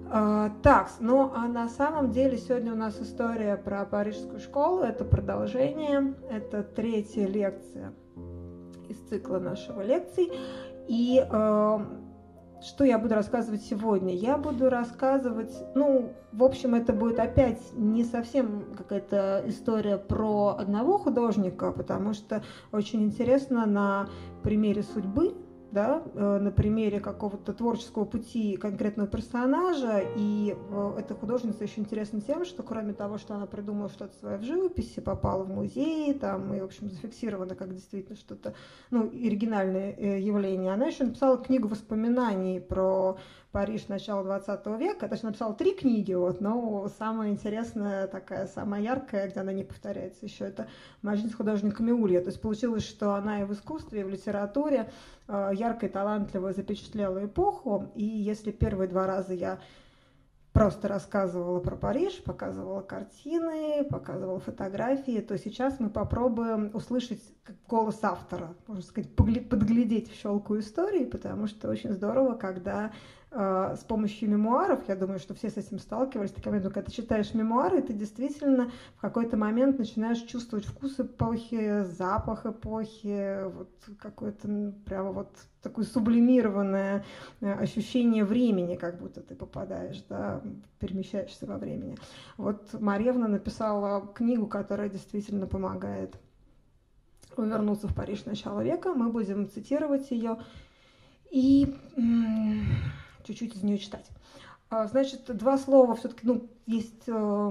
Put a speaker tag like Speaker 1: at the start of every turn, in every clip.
Speaker 1: Так, ну а на самом деле сегодня у нас история про Парижскую школу, это продолжение, это третья лекция из цикла нашего лекций. И что я буду рассказывать сегодня? Я буду рассказывать, ну, в общем, это будет опять не совсем какая-то история про одного художника, потому что очень интересно на примере судьбы, да, на примере какого-то творческого пути конкретного персонажа. И эта художница еще интересна тем, что кроме того, что она придумала что-то свое в живописи, попала в музей, там, и, в общем, зафиксировано как действительно что-то, ну, оригинальное явление, она еще написала книгу воспоминаний про Париж начала 20 века. Точнее, написала 3 книги, вот, но самая интересная, такая, самая яркая, где она не повторяется еще, это «Моя жизнь с художниками Улья». То есть получилось, что она и в искусстве, и в литературе ярко и талантливо запечатлела эпоху. И если первые 2 раза я просто рассказывала про Париж, показывала картины, показывала фотографии, то сейчас мы попробуем услышать голос автора, можно сказать, подглядеть в щелку истории, потому что очень здорово, когда с помощью мемуаров, я думаю, что все с этим сталкивались, такой момент, когда ты читаешь мемуары, ты действительно в какой-то момент начинаешь чувствовать вкус эпохи, запах эпохи, вот какое-то прямо вот такое сублимированное ощущение времени, как будто ты попадаешь, да, перемещаешься во времени. Вот Марьевна написала книгу, которая действительно помогает вернуться в Париж начала века. Мы будем цитировать ее и чуть-чуть из нее читать. Значит, 2 слова все-таки, ну, есть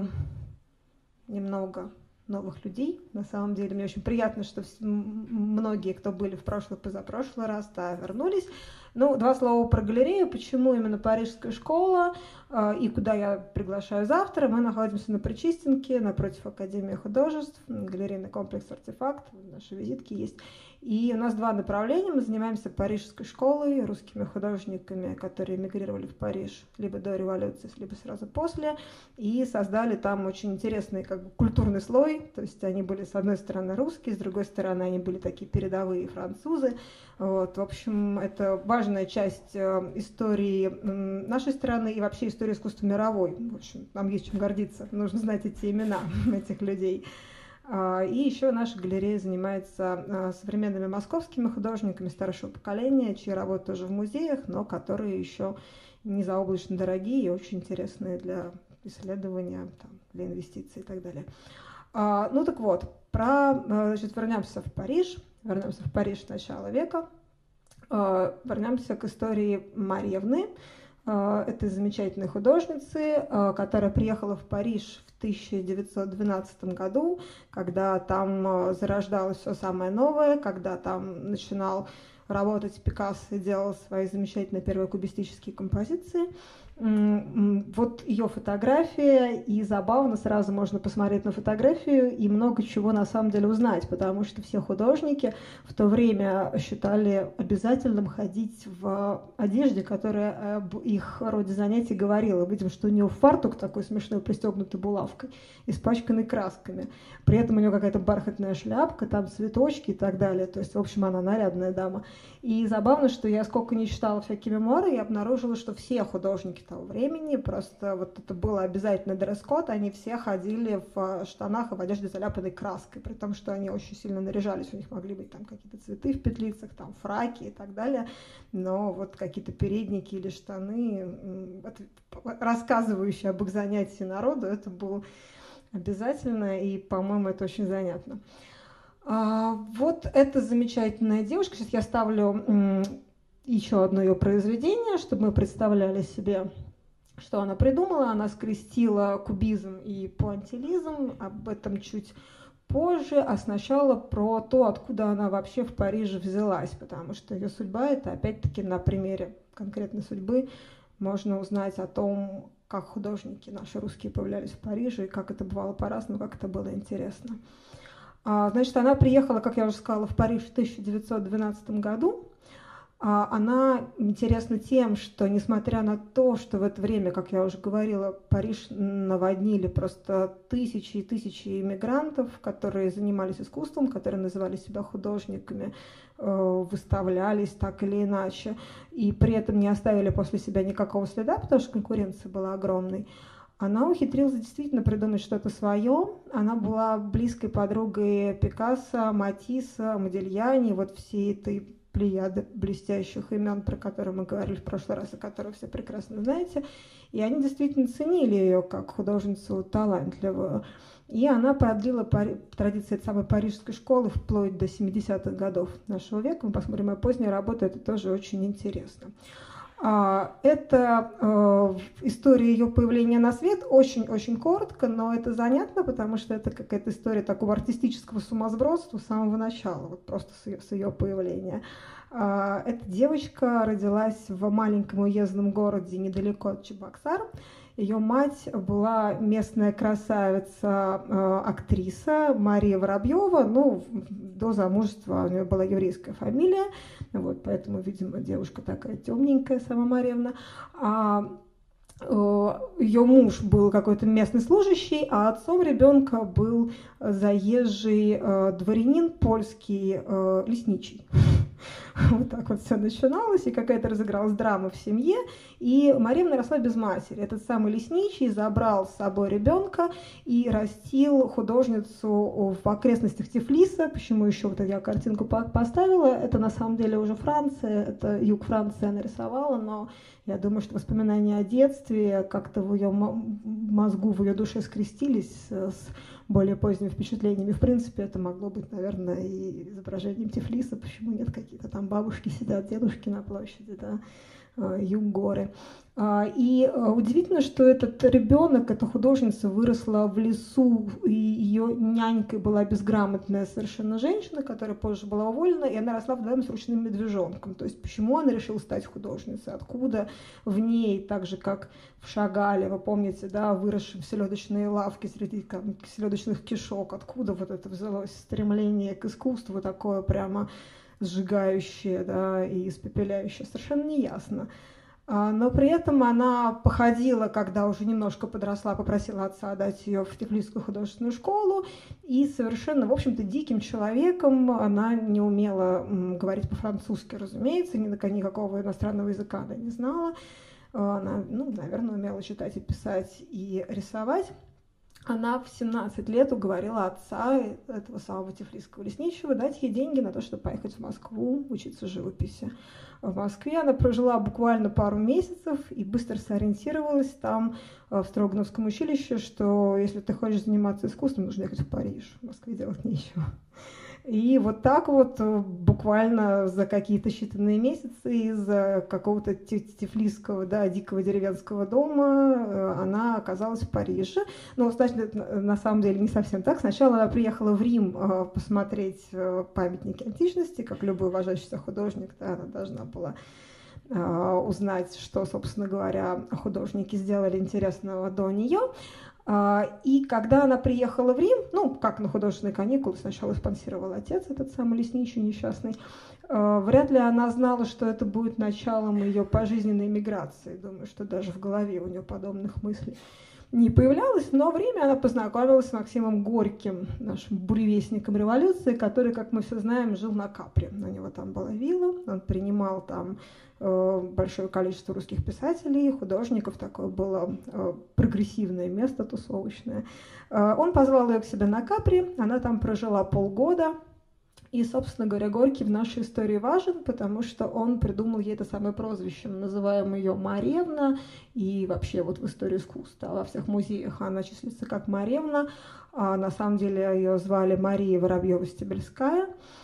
Speaker 1: немного новых людей. На самом деле, мне очень приятно, что многие, кто были в прошлый, позапрошлый раз, да, вернулись. Ну, 2 слова про галерею. Почему именно Парижская школа и куда я приглашаю завтра. Мы находимся на Причистенке, напротив Академии художеств, галерейный комплекс «Артефакт», наши визитки есть. И у нас 2 направления. Мы занимаемся Парижской школой, русскими художниками, которые эмигрировали в Париж либо до революции, либо сразу после, и создали там очень интересный как бы культурный слой. То есть они были с одной стороны русские, с другой стороны они были такие передовые французы. Вот, в общем, это важная часть истории нашей страны и вообще истории искусства мировой. В общем, нам есть чем гордиться. Нужно знать эти имена этих людей. И еще наша галерея занимается современными московскими художниками старшего поколения, чьи работы тоже в музеях, но которые еще не заоблачно дорогие и очень интересные для исследования, там, для инвестиций и так далее. Ну так вот, значит, вернемся в Париж начала века, вернемся к истории Марьевны, этой замечательной художницы, которая приехала в Париж в 1912 году, когда там зарождалось все самое новое, когда там начинал работать Пикассо и делал свои замечательные первые кубистические композиции. Вот ее фотография, и забавно, сразу можно посмотреть на фотографию и много чего на самом деле узнать, потому что все художники в то время считали обязательным ходить в одежде, которая об их роде занятий говорила. Видим, что у нее фартук такой смешной, пристегнутый булавкой, испачканный красками. При этом у нее какая-то бархатная шляпка, там цветочки и так далее. То есть, в общем, она нарядная дама. И забавно, что я сколько не читала всякие мемуары, я обнаружила, что все художники того времени, просто вот это было обязательно дресс-код, они все ходили в штанах и в одежде, заляпанной краской, при том, что они очень сильно наряжались, у них могли быть там какие-то цветы в петлицах, там фраки и так далее, но вот какие-то передники или штаны, рассказывающие об их занятии народу, это было обязательно, и, по-моему, это очень занятно. Вот эта замечательная девушка, сейчас я ставлю еще одно ее произведение, чтобы мы представляли себе, что она придумала. Она скрестила кубизм и пуантилизм, об этом чуть позже, а сначала про то, откуда она вообще в Париже взялась, потому что ее судьба, это опять-таки на примере конкретной судьбы можно узнать о том, как художники наши русские появлялись в Париже, и как это бывало по-разному, как это было интересно. Значит, она приехала, как я уже сказала, в Париж в 1912 году. Она интересна тем, что, несмотря на то, что в это время, как я уже говорила, Париж наводнили просто тысячи и тысячи иммигрантов, которые занимались искусством, которые называли себя художниками, выставлялись так или иначе, и при этом не оставили после себя никакого следа, потому что конкуренция была огромной. Она ухитрилась действительно придумать что-то свое. Она была близкой подругой Пикассо, Матисса, Модильяни, вот всей этой плеяды блестящих имен, про которые мы говорили в прошлый раз, и которые все прекрасно знаете. И они действительно ценили ее как художницу талантливую. И она продлила традиции этой самой парижской школы вплоть до 70-х годов нашего века. Мы посмотрим ее поздние работы, это тоже очень интересно. Это история ее появления на свет, очень-очень коротко, но это занятно, потому что это какая-то история такого артистического сумасбродства с самого начала, вот просто с ее появления. Эта девочка родилась в маленьком уездном городе недалеко от Чебоксар. Ее мать была местная красавица, актриса Мария Воробьева. Ну, до замужества у нее была еврейская фамилия, вот, поэтому, видимо, девушка такая темненькая, сама Марьевна. Ее муж был какой-то местный служащий, а отцом ребенка был заезжий дворянин польский, лесничий. Вот так вот все начиналось, и какая-то разыгралась драма в семье, и Марьевна росла без матери. Этот самый лесничий забрал с собой ребенка и растил художницу в окрестностях Тифлиса. Почему еще вот я картинку поставила? Это на самом деле уже Франция, это юг Франции она рисовала, но я думаю, что воспоминания о детстве как-то в ее мозгу, в ее душе скрестились с более поздними впечатлениями. В принципе, это могло быть, наверное, и изображением Тифлиса. Почему нет? Какие-то там бабушки сидят, дедушки на площади, да, юг, горы. И удивительно, что этот ребенок, эта художница, выросла в лесу, и ее нянькой была безграмотная совершенно женщина, которая позже была уволена, и она росла вдвоем с ручным медвежонком. То есть почему она решила стать художницей? Откуда в ней, так же как в Шагале, вы помните, да, выросшем в селедочные лавки среди селедочных кишок, откуда вот это взялось стремление к искусству такое прямо сжигающее, да, и испепеляющее, совершенно неясно. Но при этом она походила, когда уже немножко подросла, попросила отца отдать ее в Тифлисскую художественную школу, и совершенно, в общем-то, диким человеком. Она не умела говорить по-французски, разумеется, никакого иностранного языка она не знала. Она, ну, наверное, умела читать и писать, и рисовать. Она в 17 лет уговорила отца, этого самого тифлисского лесничего, дать ей деньги на то, чтобы поехать в Москву учиться живописи. В Москве она прожила буквально пару месяцев и быстро сориентировалась там, в Строгановском училище, что если ты хочешь заниматься искусством, нужно ехать в Париж. В Москве делать нечего. И вот так вот буквально за какие-то считанные месяцы из какого-то тифлисского, да, дикого деревенского дома она оказалась в Париже. Но, значит, на самом деле не совсем так. Сначала она приехала в Рим посмотреть памятники античности, как любой уважающийся художник, да, она должна была узнать, что, собственно говоря, художники сделали интересного до нее. И когда она приехала в Рим, ну, как на художественные каникулы, сначала спонсировал отец, этот самый лесничий несчастный, вряд ли она знала, что это будет началом ее пожизненной миграции. Думаю, что даже в голове у нее подобных мыслей не появлялось, но в Риме она познакомилась с Максимом Горьким, нашим буревестником революции, который, как мы все знаем, жил на Капри. У него там была вилла, он принимал там большое количество русских писателей, художников, такое было прогрессивное место тусовочное. Он позвал ее к себе на Капри, она там прожила полгода. И, собственно говоря, Горький в нашей истории важен, потому что он придумал ей это самое прозвище. Мы называем ее Марьевна, и вообще вот в истории искусства во всех музеях она числится как Марьевна. На самом деле ее звали Мария Воробьева-Стебельская.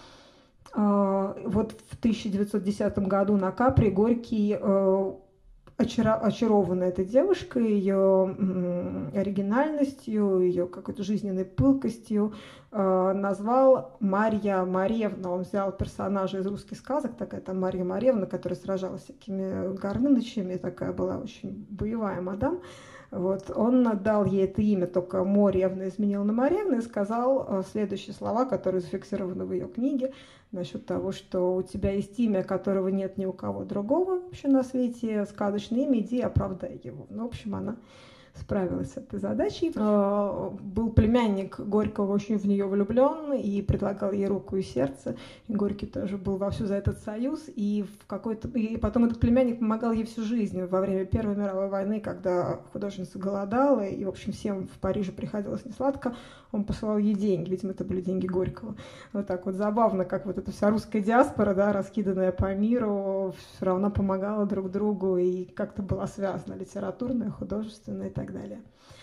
Speaker 1: Вот в 1910 году на Капри Горький, очарованный этой девушкой, ее оригинальностью, ее какой-то жизненной пылкостью, назвал Марья Марьевна. Он взял персонажа из русских сказок, такая там Марья Марьевна, которая сражалась с всякими горнынычами, такая была очень боевая мадам. Вот, он отдал ей это имя, только Моревна изменил на Маревна и сказал следующие слова, которые зафиксированы в ее книге, насчет того, что у тебя есть имя, которого нет ни у кого другого вообще на свете, сказочное имя, иди оправдай его. Ну, в общем, она справилась с этой задачей. Был племянник Горького очень в нее влюблен и предлагал ей руку и сердце. И Горький тоже был вовсю за этот союз. И потом этот племянник помогал ей всю жизнь во время Первой мировой войны, когда художница голодала, и, в общем, всем в Париже приходилось несладко. Он посылал ей деньги, видимо, это были деньги Горького. Вот так вот забавно, как вот эта вся русская диаспора, да, раскиданная по миру, все равно помогала друг другу и как-то была связана литературная, художественная и так далее.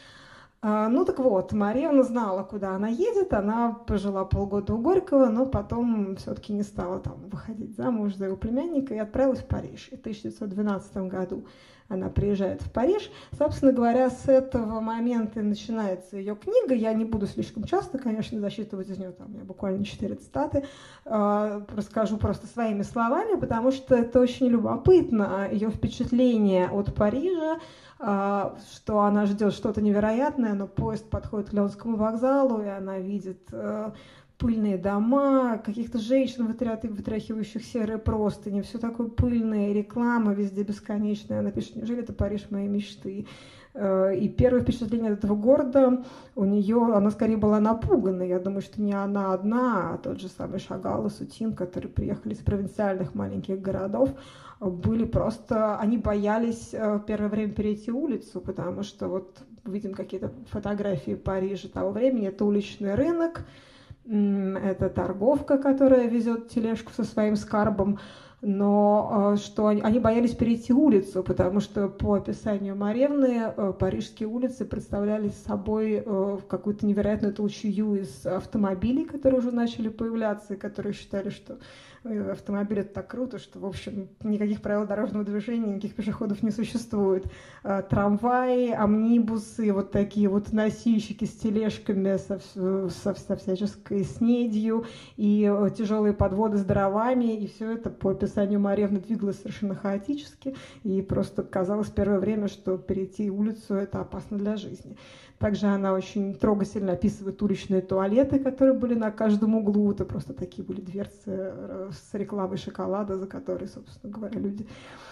Speaker 1: Ну так вот, Маревна знала, куда она едет, она пожила полгода у Горького, но потом все-таки не стала там выходить замуж за его племянника и отправилась в Париж. И в 1912 году она приезжает в Париж. Собственно говоря, с этого момента и начинается ее книга. Я не буду слишком часто, конечно, засчитывать из нее, там, у меня буквально 4 цитаты. Расскажу просто своими словами, потому что это очень любопытно. Ее впечатление от Парижа, что она ждет что-то невероятное, но поезд подходит к Лионскому вокзалу, и она видит пыльные дома, каких-то женщин, вытряхивающих серые простыни, все такое пыльное, реклама везде бесконечная. Она пишет: неужели это Париж моей мечты? И первое впечатление от этого города у нее, она скорее была напугана. Я думаю, что не она одна, а тот же самый Шагал и Сутин, которые приехали из провинциальных маленьких городов, были просто, они боялись первое время перейти улицу, потому что вот видим какие-то фотографии Парижа того времени, это уличный рынок, это торговка, которая везет тележку со своим скарбом, но что они боялись перейти улицу, потому что по описанию Маревны парижские улицы представляли собой какую-то невероятную толчую из автомобилей, которые уже начали появляться, и которые считали, что автомобиль — это так круто, что, в общем, никаких правил дорожного движения, никаких пешеходов не существует. Трамваи, амнибусы, вот такие вот носильщики с тележками, со всяческой снедью, и тяжелые подводы с дровами, и все это по описанию Маревны двигалось совершенно хаотически, и просто казалось первое время, что перейти улицу — это опасно для жизни. Также она очень трогательно описывает уличные туалеты, которые были на каждом углу. Это просто такие были дверцы с рекламой шоколада, за которые, собственно говоря, люди...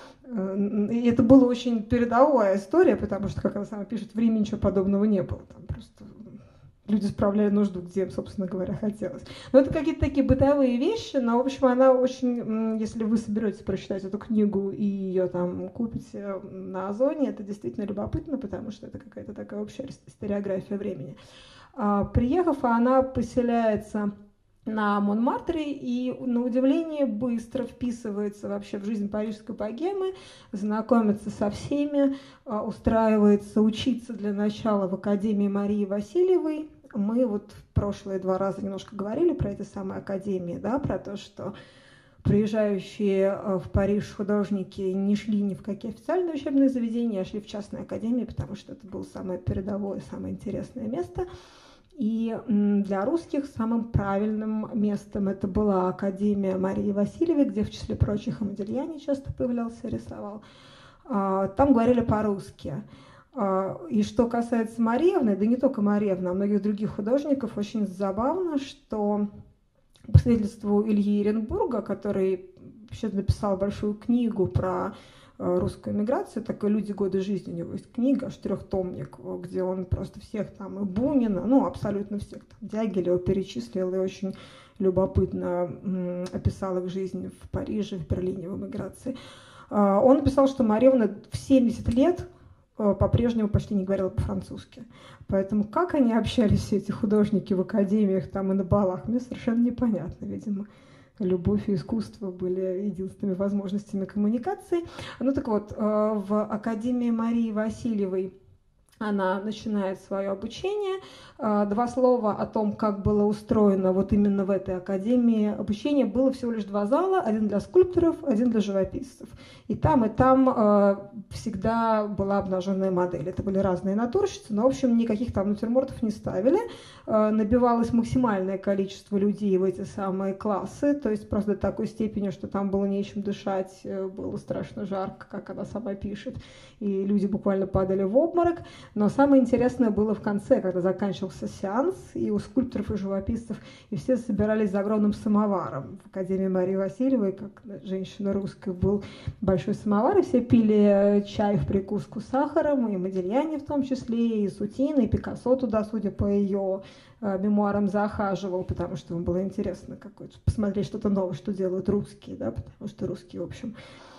Speaker 1: И это была очень передовая история, потому что, как она сама пишет, в Риме ничего подобного не было. Там просто люди справляли нужду, где им, собственно говоря, хотелось. Но это какие-то такие бытовые вещи, но, в общем, она очень, если вы соберетесь прочитать эту книгу и ее там купите на Озоне, это действительно любопытно, потому что это какая-то такая общая историография времени. Приехав, она поселяется на Монмартре и, на удивление, быстро вписывается вообще в жизнь парижской богемы, знакомится со всеми, устраивается учиться для начала в Академии Марии Васильевой. Мы вот в прошлые 2 раза немножко говорили про эти самые академии, да, про то, что приезжающие в Париж художники не шли ни в какие официальные учебные заведения, а шли в частные академии, потому что это было самое передовое, самое интересное место. И для русских самым правильным местом это была Академия Марии Васильевой, где, в числе прочих, и Модельяне часто появлялся, рисовал. Там говорили по-русски. И что касается Маревны, да не только Маревны, а многих других художников, очень забавно, что по свидетельству Ильи Эренбурга, который вообще написал большую книгу про русскую эмиграцию, такой «Люди, годы жизни», у него есть книга, аж 3-томник, где он просто всех там, и Бунина, ну, абсолютно всех, там, Дягилева перечислил и очень любопытно описал их жизнь в Париже, в Берлине, в эмиграции. Он написал, что Маревна в 70 лет по-прежнему почти не говорила по-французски. Поэтому как они общались, все эти художники, в академиях там и на балах, мне совершенно непонятно, видимо. Любовь и искусство были единственными возможностями коммуникации. Ну так вот, в Академии Марии Васильевой она начинает свое обучение. Два слова о том, как было устроено вот именно в этой академии обучение. Было всего лишь два зала, один для скульпторов, один для живописцев. И там всегда была обнаженная модель. Это были разные натурщицы, но, в общем, никаких там натюрмортов не ставили. Набивалось максимальное количество людей в эти самые классы, то есть просто до такой степени, что там было нечем дышать, было страшно жарко, как она сама пишет, и люди буквально падали в обморок. Но самое интересное было в конце, когда заканчивался сеанс, и у скульпторов и живописцев, и все собирались за огромным самоваром. В Академии Марии Васильевой, как женщина русская, был большой самовар, и все пили чай в прикуску с сахаром, и Модильяне в том числе, и Сутин, и Пикассо туда, судя по ее мемуарам, захаживал, потому что ему было интересно посмотреть что-то новое, что делают русские, да, потому что русские, в общем,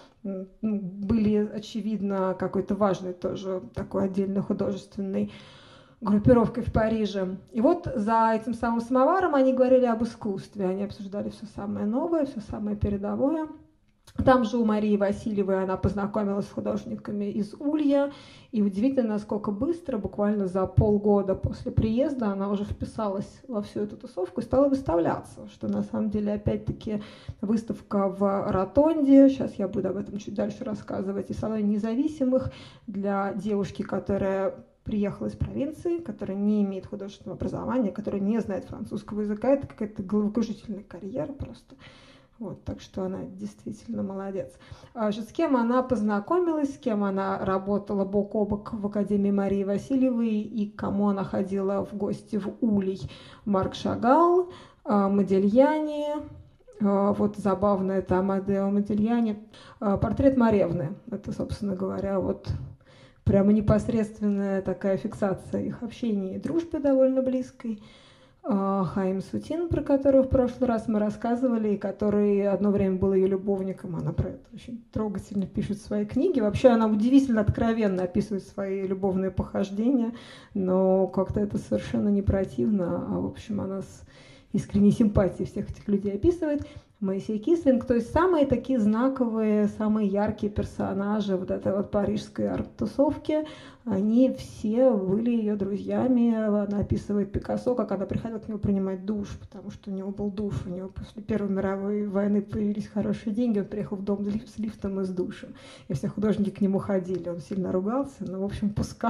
Speaker 1: были, очевидно, какой-то важной тоже такой отдельной художественной группировкой в Париже. И вот за этим самым самоваром они говорили об искусстве, они обсуждали все самое новое, все самое передовое. Там же у Марии Васильевой она познакомилась с художниками из Улья, и удивительно, насколько быстро, буквально за полгода после приезда, она уже вписалась во всю эту тусовку и стала выставляться, что на самом деле, опять-таки, выставка в Ротонде, сейчас я буду об этом чуть дальше рассказывать, и в Салоне независимых для девушки, которая приехала из провинции, которая не имеет художественного образования, которая не знает французского языка, это какая-то головокружительная карьера просто. Вот, так что она действительно молодец. С кем она познакомилась, с кем она работала бок о бок в Академии Марии Васильевой и к кому она ходила в гости в Улей? Марк Шагал, Модильяне, вот забавно это Амадео Модильяне, портрет Маревны. Это, собственно говоря, вот прямо непосредственная такая фиксация их общения и дружбы довольно близкой. Хаим Сутин, про которую в прошлый раз мы рассказывали, и который одно время был ее любовником, она про это очень трогательно пишет в своей книге. Вообще она удивительно откровенно описывает свои любовные похождения, но как-то это совершенно не противно, а в общем она с искренней симпатией всех этих людей описывает. Моисей Кислинг, то есть самые такие знаковые, самые яркие персонажи вот этой вот парижской арт-тусовки, они все были ее друзьями. Она описывает Пикассо, как она приходила к нему принимать душ, потому что у него был душ, у него после Первой мировой войны появились хорошие деньги, он приехал в дом с лифтом и с душем, и все художники к нему ходили, он сильно ругался, но, в общем, пускал.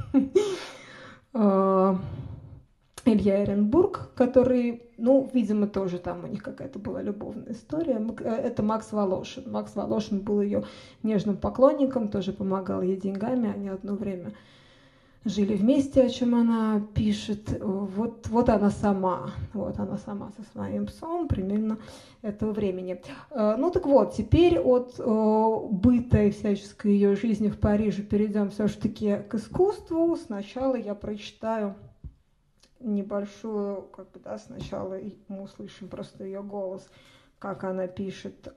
Speaker 1: Илья Эренбург, который, видимо, тоже там у них какая-то была любовная история. Это Макс Волошин. Макс Волошин был ее нежным поклонником, тоже помогал ей деньгами. Они одно время жили вместе, о чем она пишет. Вот она сама со своим псом примерно этого времени. Так вот, теперь от быта и всяческой ее жизни в Париже перейдем все-таки к искусству. Сначала я прочитаю небольшую, сначала мы услышим просто ее голос, как она пишет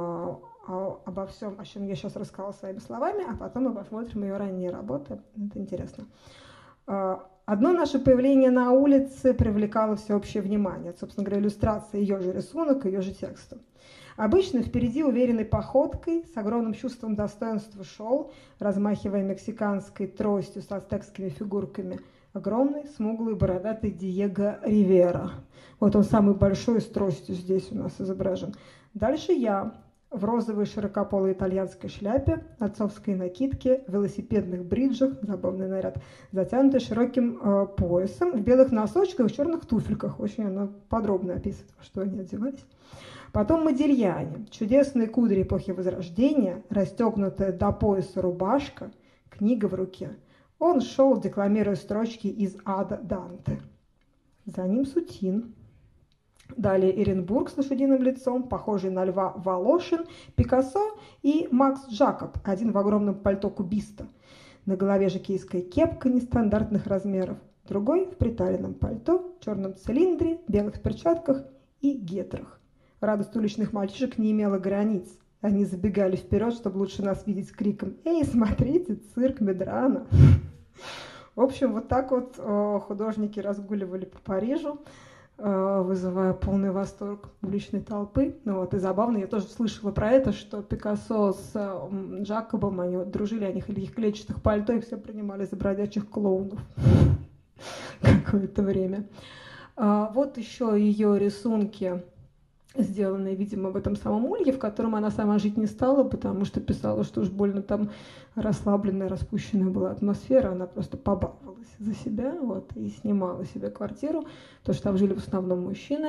Speaker 1: обо всем, о чем я сейчас рассказала своими словами, а потом мы посмотрим ее ранние работы. Это интересно. Одно наше появление на улице привлекало всеобщее внимание. Это, собственно говоря, иллюстрация ее же рисунок, ее же текста. Обычно впереди уверенной походкой, с огромным чувством достоинства шел, размахивая мексиканской тростью с ацтекскими фигурками, огромный, смуглый, бородатый Диего Ривера. Вот он самый большой с тростью здесь у нас изображен. Дальше я в розовой широкополой итальянской шляпе, отцовской накидке, велосипедных бриджах, забавный наряд, затянутой широким поясом, в белых носочках, в черных туфельках. Очень она подробно описывает, во что они одевались. Потом Модильяне, чудесные кудри эпохи Возрождения, расстегнутая до пояса рубашка, книга в руке. Он шел, декламируя строчки из «Ада Данте». За ним Сутин. Далее Эренбург с лошадиным лицом, похожий на льва Волошин, Пикассо и Макс Жакоб, один в огромном пальто кубиста. На голове жокейская кепка нестандартных размеров, другой в приталенном пальто, черном цилиндре, белых перчатках и гетрах. Радость уличных мальчишек не имела границ. Они забегали вперед, чтобы лучше нас видеть, с криком «Эй, смотрите, цирк Медрана!». В общем, вот так вот художники разгуливали по Парижу. вызывая полный восторг публичной толпы. Ну, вот, и забавно, я тоже слышала про это, что Пикассо с Джакобом, они вот дружили, они ходили в клетчатых пальто, их все принимали за бродячих клоунов какое-то время. Вот еще ее рисунки, сделанные, видимо, в этом самом улье, в котором она сама жить не стала, потому что писала, что уж больно там расслабленная, распущенная была атмосфера, она просто побаловалась за себя, вот, и снимала себе квартиру, потому что там жили в основном мужчины.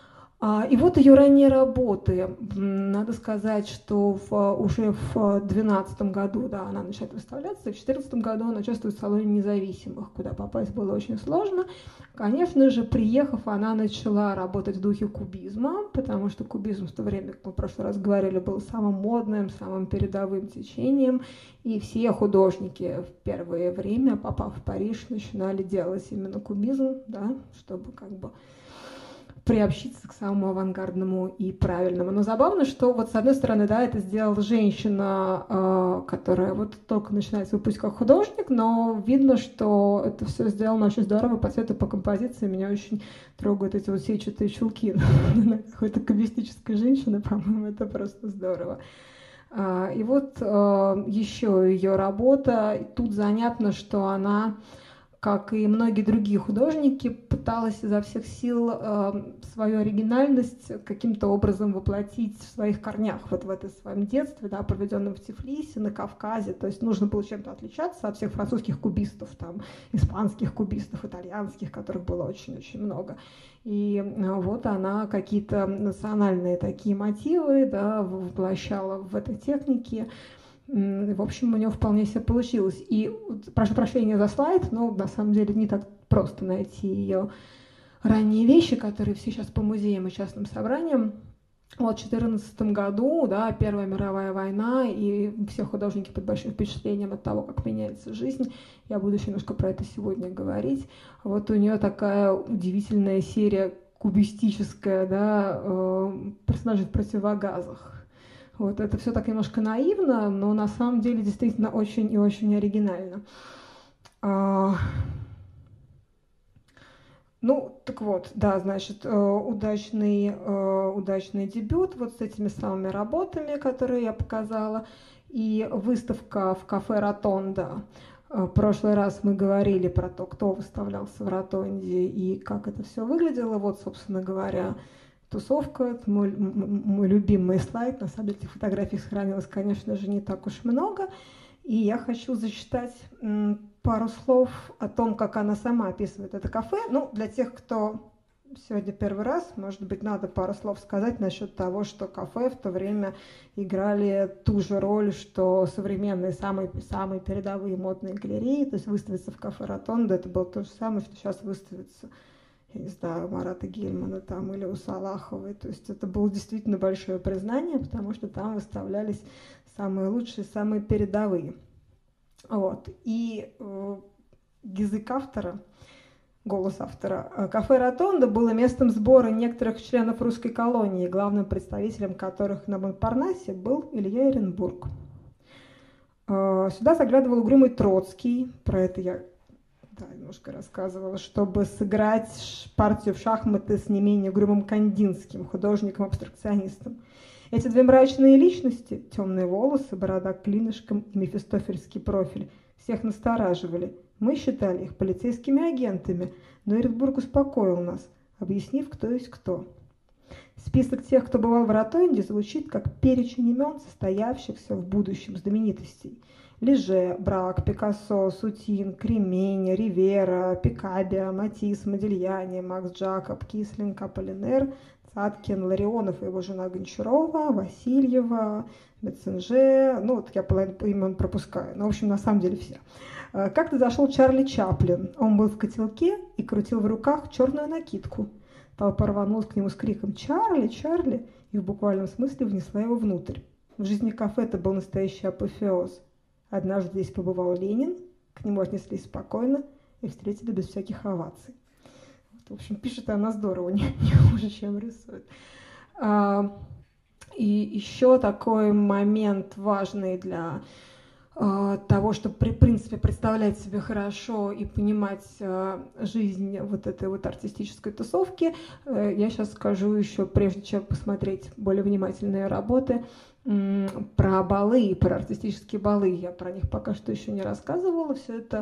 Speaker 1: И вот ее ранние работы. Надо сказать, что уже в 2012 году, да, она начинает выставляться, и в 2014 году она участвует в салоне независимых, куда попасть было очень сложно. Конечно же, приехав, она начала работать в духе кубизма, потому что кубизм в то время, как мы в прошлый раз говорили, был самым модным, самым передовым течением, и все художники в первое время, попав в Париж, начинали делать именно кубизм, да, чтобы как бы приобщиться к самому авангардному и правильному. Но забавно, что вот с одной стороны, да, это сделала женщина, которая вот только начинает свой путь как художник, но видно, что это все сделано очень здорово по цвету, по композиции. Меня очень трогают эти вот сетчатые чулки на какой-то кубистической женщины, по-моему, это просто здорово. И вот еще ее работа. Тут занятно, что она, как и многие другие художники, пыталась изо всех сил свою оригинальность каким-то образом воплотить в своих корнях, вот в этом своем детстве, да, проведенном в Тифлисе, на Кавказе. То есть нужно было чем-то отличаться от всех французских кубистов, там, испанских кубистов, итальянских, которых было очень-очень много. И вот она какие-то национальные такие мотивы, да, воплощала в этой технике. В общем, у нее вполне себе получилось. И прошу прощения за слайд, но на самом деле не так просто найти ее ранние вещи, которые все сейчас по музеям и частным собраниям. Вот в 2014 году, да, Первая мировая война, и все художники под большим впечатлением от того, как меняется жизнь. Я буду еще немножко про это сегодня говорить. Вот у нее такая удивительная серия кубистическая, да, персонажей в противогазах. Вот это все так немножко наивно, но на самом деле действительно очень и очень оригинально. Ну, так вот, да, значит, удачный дебют вот с этими самыми работами, которые я показала, и выставка в кафе «Ротонда». В прошлый раз мы говорили про то, кто выставлялся в «Ротонде» и как это все выглядело. Вот, собственно говоря, тусовка, это мой любимый слайд. На самом деле этих фотографий сохранилось, конечно же, не так уж много. И я хочу зачитать пару слов о том, как она сама описывает это кафе. Ну, для тех, кто сегодня первый раз, может быть, надо пару слов сказать насчет того, что кафе в то время играли ту же роль, что современные самые передовые модные галереи. То есть выставиться в кафе «Ротонда» это было то же самое, что сейчас выставиться, я не знаю, у Марата Гельмана там или у Салаховой. То есть это было действительно большое признание, потому что там выставлялись самые лучшие, самые передовые. Вот. И язык автора, голос автора. Кафе «Ротонда» было местом сбора некоторых членов русской колонии, главным представителем которых на Монпарнасе был Илья Эренбург. Сюда заглядывал угрюмый Троцкий, про это я немножко рассказывала, чтобы сыграть партию в шахматы с не менее угрюмым Кандинским, художником-абстракционистом. Эти две мрачные личности, темные волосы, борода клинышком и мефистофельский профиль, всех настораживали. Мы считали их полицейскими агентами, но Эренбург успокоил нас, объяснив, кто есть кто. Список тех, кто бывал в Ротонде, звучит как перечень имен состоявшихся в будущем знаменитостей. Леже, Брак, Пикассо, Сутин, Кремень, Ривера, Пикабия, Матисс, Модильяни, Макс Джакоб, Кислинг, Аполлинер, Цаткин, Ларионов и его жена Гончарова, Васильева, Бетсенже, ну вот я половину имен пропускаю, но в общем на самом деле все. Как-то зашел Чарли Чаплин, он был в котелке и крутил в руках черную накидку. Толпа рванулась к нему с криком «Чарли, Чарли!» и в буквальном смысле внесла его внутрь. В жизни кафе это был настоящий апофеоз. Однажды здесь побывал Ленин, к нему отнеслись спокойно и встретили без всяких оваций. В общем, пишет она здорово, не хуже, чем рисует. И еще такой момент важный для того, чтобы, в принципе, представлять себе хорошо и понимать жизнь вот этой вот артистической тусовки, я сейчас скажу еще, прежде чем посмотреть более внимательные работы, про балы, про артистические балы. Я про них пока что еще не рассказывала. Все это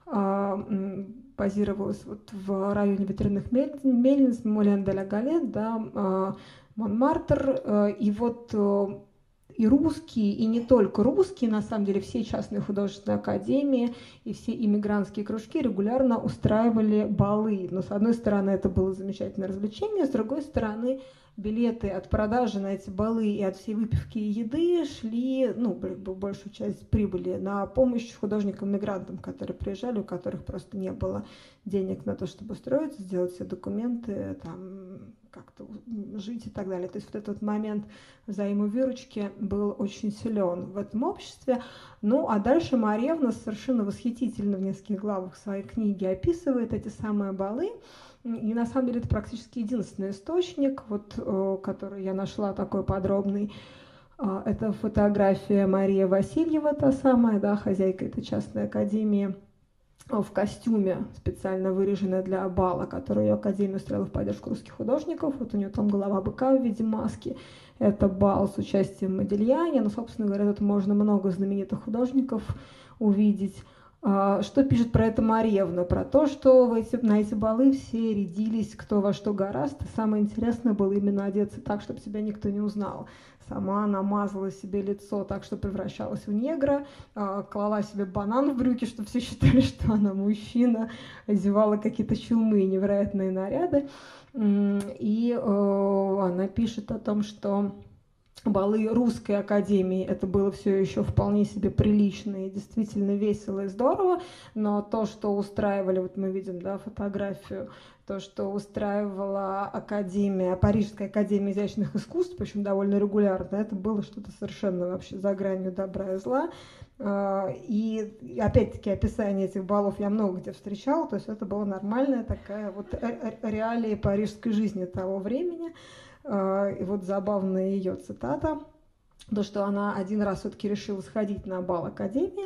Speaker 1: базировалось вот в районе ветряных мельниц, Мулен-де-ля-Галет, да, Монмартр. И вот и русские, и не только русские, на самом деле все частные художественные академии и все иммигрантские кружки регулярно устраивали балы. Но, с одной стороны, это было замечательное развлечение, с другой стороны, билеты от продажи на эти балы и от всей выпивки и еды шли, ну, большую часть прибыли на помощь художникам-мигрантам, которые приезжали, у которых просто не было денег на то, чтобы устроиться, сделать все документы, там, как-то жить и так далее. То есть вот этот момент взаимовыручки был очень силен в этом обществе. Ну, а дальше Марьевна совершенно восхитительно в нескольких главах своей книги описывает эти самые балы. И на самом деле это практически единственный источник, вот, который я нашла такой подробный. Это фотография Марии Васильева, та самая, да, хозяйка этой частной академии, в костюме, специально выреженная для бала, который ее академия устроила в поддержку русских художников. Вот у нее там голова быка в виде маски. Это бал с участием Модильяне. Но, собственно говоря, тут можно много знаменитых художников увидеть. Что пишет про это Марьевна? Про то, что на эти балы все рядились кто во что гораст. Самое интересное было именно одеться так, чтобы себя никто не узнал. Сама она мазала себе лицо так, что превращалась в негра, клала себе банан в брюки, чтобы все считали, что она мужчина, одевала какие-то чумы и невероятные наряды. И она пишет о том, что балы русской академии это было все еще вполне себе прилично и действительно весело и здорово, но то, что устраивали, вот мы видим, да, фотографию, то, что устраивала академия, Парижская академия изящных искусств, причем довольно регулярно, это было что-то совершенно вообще за гранью добра и зла. И опять-таки описание этих балов я много где встречала, то есть это была нормальная такая вот реалия парижской жизни того времени. И вот забавная ее цитата, то, что она один раз все-таки решила сходить на бал академии.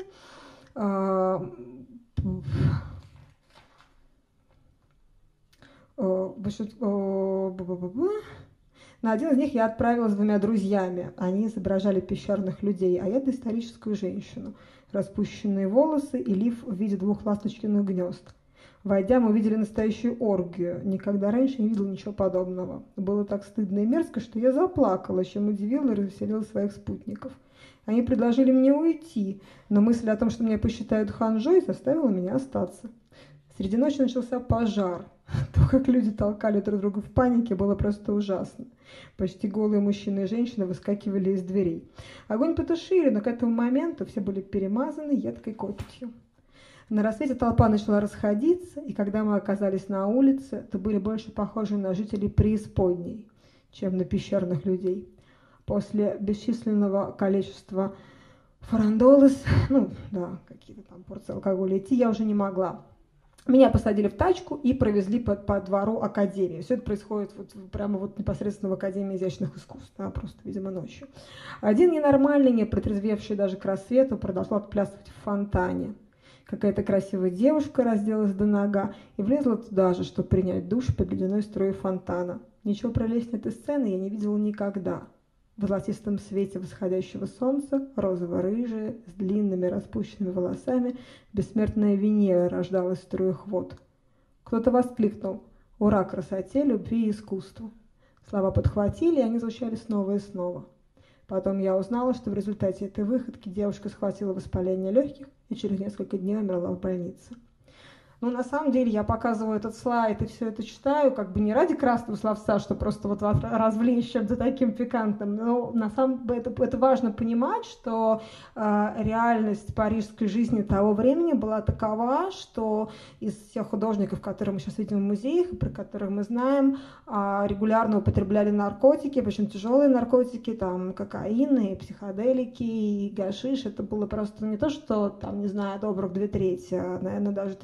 Speaker 1: На один из них я отправилась с двумя друзьями. Они изображали пещерных людей, а я доисторическую женщину. Распущенные волосы и лиф в виде 2 ласточкиных гнезд. Войдя, мы увидели настоящую оргию. Никогда раньше не видела ничего подобного. Было так стыдно и мерзко, что я заплакала, чем удивила и развеселила своих спутников. Они предложили мне уйти, но мысль о том, что меня посчитают ханжой, заставила меня остаться. Среди ночи начался пожар. То, как люди толкали друг друга в панике, было просто ужасно. Почти голые мужчины и женщины выскакивали из дверей. Огонь потушили, но к этому моменту все были перемазаны едкой копотью. На рассвете толпа начала расходиться, и когда мы оказались на улице, то были больше похожи на жителей преисподней, чем на пещерных людей. После бесчисленного количества фарандолос, ну да, какие-то там порции алкоголя, идти я уже не могла. Меня посадили в тачку и провезли по двору академии. Все это происходит вот прямо вот непосредственно в Академии изящных искусств, да, просто, видимо, ночью. Один ненормальный, не протрезвевший даже к рассвету, продолжал отплясывать в фонтане. Какая-то красивая девушка разделась до нога и влезла туда же, чтобы принять душ под ледяной струей фонтана. Ничего прелестнее этой сцены я не видела никогда. В золотистом свете восходящего солнца, розово-рыжая, с длинными распущенными волосами, бессмертная Венера рождалась в струях вод. Кто-то воскликнул: «Ура красоте, любви и искусству!» Слова подхватили, и они звучали снова и снова. Потом я узнала, что в результате этой выходки девушка схватила воспаление легких и через несколько дней умерла в больнице. Ну, на самом деле, я показываю этот слайд и все это читаю, как бы не ради красного словца, что просто вот вас развлечь чем-то таким пикантным, но на самом деле это важно понимать, что реальность парижской жизни того времени была такова, что из всех художников, которые мы сейчас видим в музеях, про которых мы знаем, регулярно употребляли наркотики, причем тяжелые наркотики, там кокаин, и психоделики, и гашиш. Это было просто не то, что, там, не знаю, добрых 2/3, а, наверное, даже 3/4.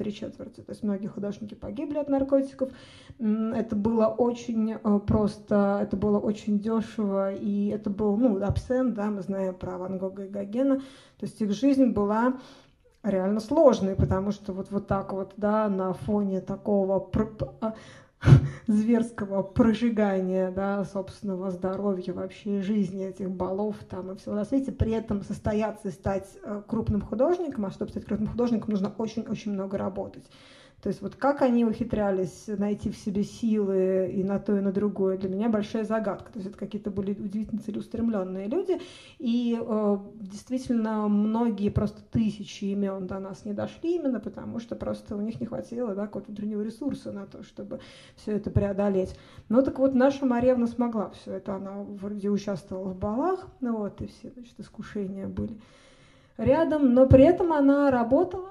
Speaker 1: четверти. То есть многие художники погибли от наркотиков. Это было очень просто, это было очень дешево, и это был, абсент, да, мы знаем про Ван Гога и Гогена. То есть их жизнь была реально сложной, потому что вот так вот, да, на фоне такого зверского прожигания, да, собственного здоровья, вообще жизни этих балов там и всего на свете, при этом состояться и стать крупным художником, а чтобы стать крупным художником, нужно очень-очень много работать. То есть вот как они ухитрялись найти в себе силы и на то, и на другое, для меня большая загадка. То есть это какие-то были удивительно целеустремленные люди, и действительно многие, просто тысячи имен до нас не дошли именно потому, что просто у них не хватило, да, какого-то внутреннего ресурса на то, чтобы все это преодолеть. Ну так вот, наша Марьевна смогла все это, она вроде участвовала в балах, и все, значит, искушения были рядом, но при этом она работала.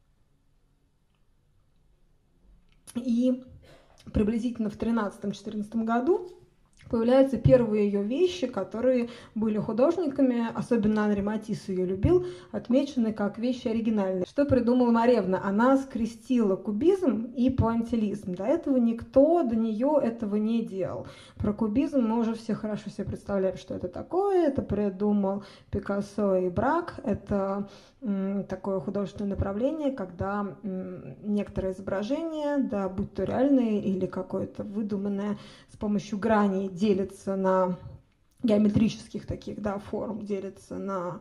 Speaker 1: И приблизительно в 13-14 году появляются первые ее вещи, которые были художниками, особенно Анри Матисс ее любил, отмечены как вещи оригинальные. Что придумала Марьевна? Она скрестила кубизм и пуантилизм. До этого никто до нее этого не делал. Про кубизм мы уже все хорошо себе представляем, что это такое. Это придумал Пикассо и Брак. Это такое художественное направление, когда некоторые изображения, да, будь то реальные или какое-то выдуманное, с помощью граней делится на геометрических таких, да, форм, делится на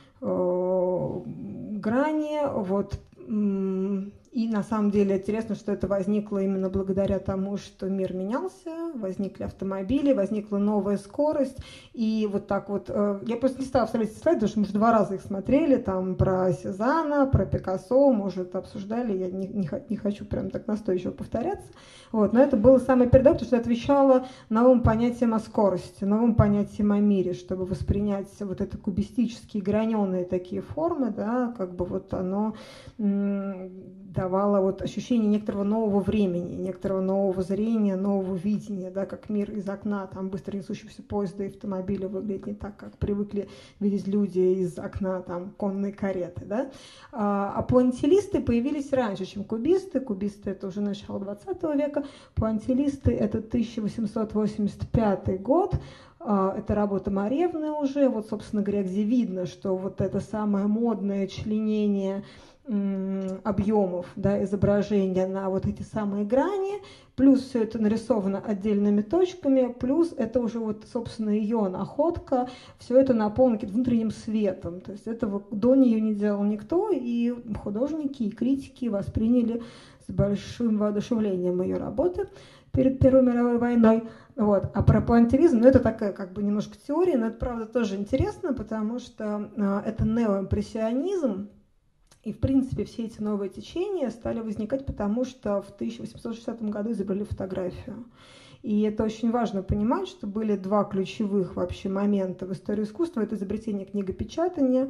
Speaker 1: грани, и на самом деле интересно, что это возникло именно благодаря тому, что мир менялся, возникли автомобили, возникла новая скорость, и вот так вот, я просто не стала вставлять эти слайды, потому что мы уже 2 раза их смотрели, там про Сезанна, про Пикассо, может, обсуждали, я не хочу прям так настойчиво повторяться, но это было самое первое, потому что это отвечало новым понятиям о скорости, новым понятиям о мире, чтобы воспринять вот это кубистические, граненые такие формы, да, как бы вот оно давало вот ощущение некоторого нового времени, некоторого нового зрения, нового видения, да, как мир из окна там быстро несущегося поезда и автомобиля выглядит не так, как привыкли видеть люди из окна там конной кареты, да. А пуантилисты появились раньше, чем кубисты. Кубисты — это уже начало 20 века, пуантилисты — это 1885 год. Это работа Марьевны уже, вот, собственно говоря, где видно, что вот это самое модное членение объемов, да, изображения на вот эти самые грани, плюс все это нарисовано отдельными точками, плюс это уже вот, собственно, ее находка, все это наполнено внутренним светом. То есть этого до нее не делал никто, и художники, и критики восприняли с большим воодушевлением ее работы перед Первой мировой войной. А про пуантилизм, это такая как бы немножко теория, но это, правда, тоже интересно, потому что это неоимпрессионизм. И, в принципе, все эти новые течения стали возникать, потому что в 1860 году изобрели фотографию. И это очень важно понимать, что были 2 ключевых вообще момента в истории искусства. Это изобретение книгопечатания,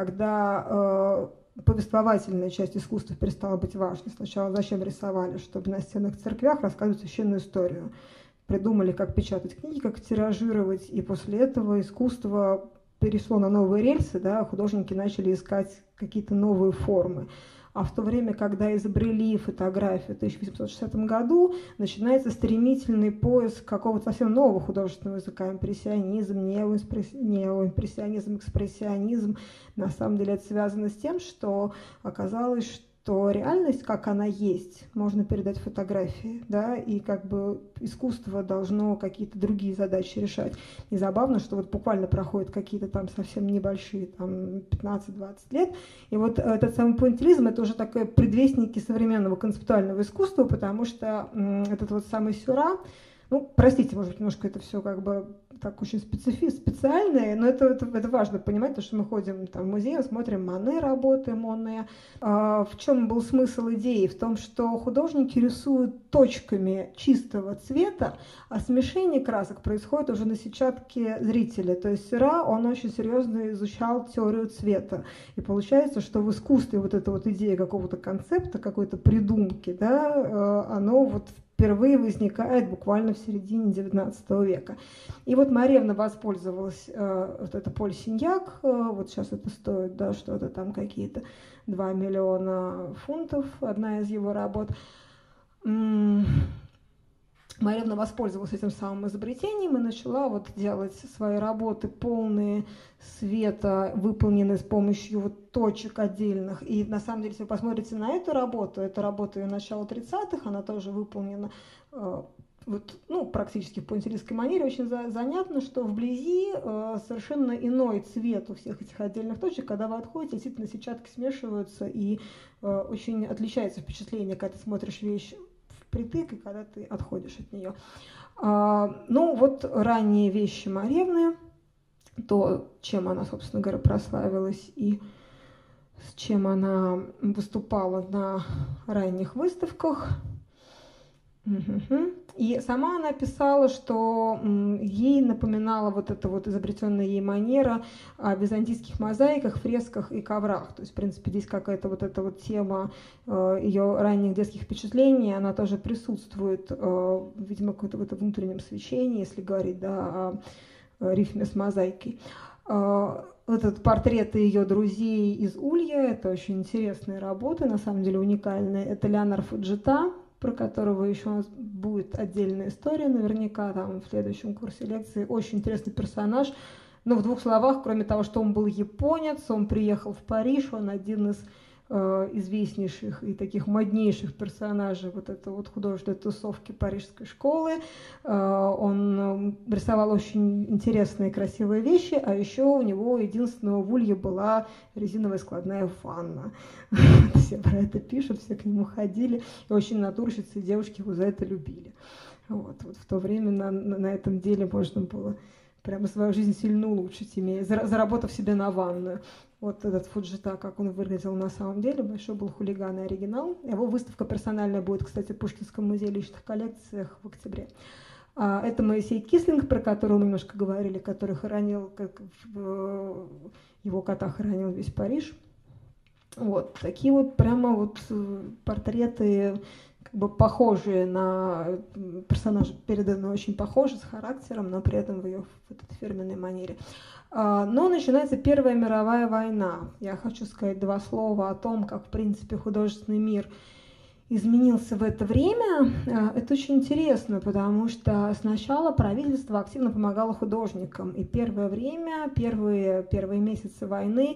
Speaker 1: когда повествовательная часть искусства перестала быть важной. Сначала зачем рисовали? Чтобы на стенах церквях рассказывать священную историю. Придумали, как печатать книги, как тиражировать, и после этого искусство перешло на новые рельсы, да, художники начали искать какие-то новые формы. А в то время, когда изобрели фотографию в 1860 году, начинается стремительный поиск какого-то совсем нового художественного языка. Импрессионизм, неоимпрессионизм, экспрессионизм. На самом деле это связано с тем, что оказалось, что реальность, как она есть, можно передать фотографии, да, и как бы искусство должно какие-то другие задачи решать. И забавно, что вот буквально проходят какие-то там совсем небольшие, там 15-20 лет, и вот этот самый пуантилизм — это уже такое предвестники современного концептуального искусства, потому что этот вот самый Сюра, простите, может быть, немножко это все как бы так очень специальное, но это важно понимать, потому что мы ходим там, в музей, смотрим Моне работы, Моне. В чем был смысл идеи? В том, что художники рисуют точками чистого цвета, а смешение красок происходит уже на сетчатке зрителя. То есть Сюра, он очень серьезно изучал теорию цвета. И получается, что в искусстве вот эта вот идея какого-то концепта, какой-то придумки, да, оно вот впервые возникает буквально в середине XIX века. И вот Марьевна воспользовалась, вот это Поль Синьяк, вот сейчас это стоит, да, что-то там какие-то 2 миллиона фунтов, одна из его работ. Марьевна воспользовалась этим самым изобретением и начала вот делать свои работы полные света, выполненные с помощью вот точек отдельных. И на самом деле, если вы посмотрите на эту работу ее начала 30-х, она тоже выполнена вот, ну, практически в пуантилистской манере. Очень занятно, что вблизи совершенно иной цвет у всех этих отдельных точек. Когда вы отходите, действительно сетчатки смешиваются, и очень отличается впечатление, когда ты смотришь вещь впритык, и когда ты отходишь от нее. Ну, вот ранние вещи Марьевны, то, чем она, собственно говоря, прославилась и с чем она выступала на ранних выставках. И сама она писала, что ей напоминала вот эта вот изобретенная ей манера о византийских мозаиках, фресках и коврах. То есть, в принципе, здесь какая-то вот эта вот тема ее ранних детских впечатлений, она тоже присутствует, видимо, какое-то в этом внутреннем свечении, если говорить, да, о рифме с мозаикой. Этот портрет ее друзей из Улья, это очень интересные работы, на самом деле уникальные. Это Леонар Фуджита, про которого еще у нас будет отдельная история, наверняка там в следующем курсе лекции. Очень интересный персонаж. Но в 2 словах, кроме того, что он был японец, он приехал в Париж, он один из известнейших и таких моднейших персонажей вот этой вот художественной тусовки парижской школы. Он рисовал очень интересные красивые вещи, а еще у него единственного в Улье была резиновая складная ванна. Все про это пишут, все к нему ходили, и очень натурщицы и девушки его за это любили. Вот в то время на этом деле можно было прямо свою жизнь сильно улучшить, заработав себе на ванную. Вот этот Фуджита, как он выглядел на самом деле, большой был хулиган и оригинал. Его выставка персональная будет, кстати, в Пушкинском музее личных коллекциях в октябре. Это Моисей Кислинг, про которого мы немножко говорили, который хоронил, как его кота хоронил весь Париж. Вот такие вот прямо вот портреты, как бы похожие на персонажа, переданы очень похожи, с характером, но при этом в ее вот этой фирменной манере. Но начинается Первая мировая война. Я хочу сказать 2 слова о том, как, в принципе, художественный мир изменился в это время. Это очень интересно, потому что сначала правительство активно помогало художникам, и первое время, первые месяцы войны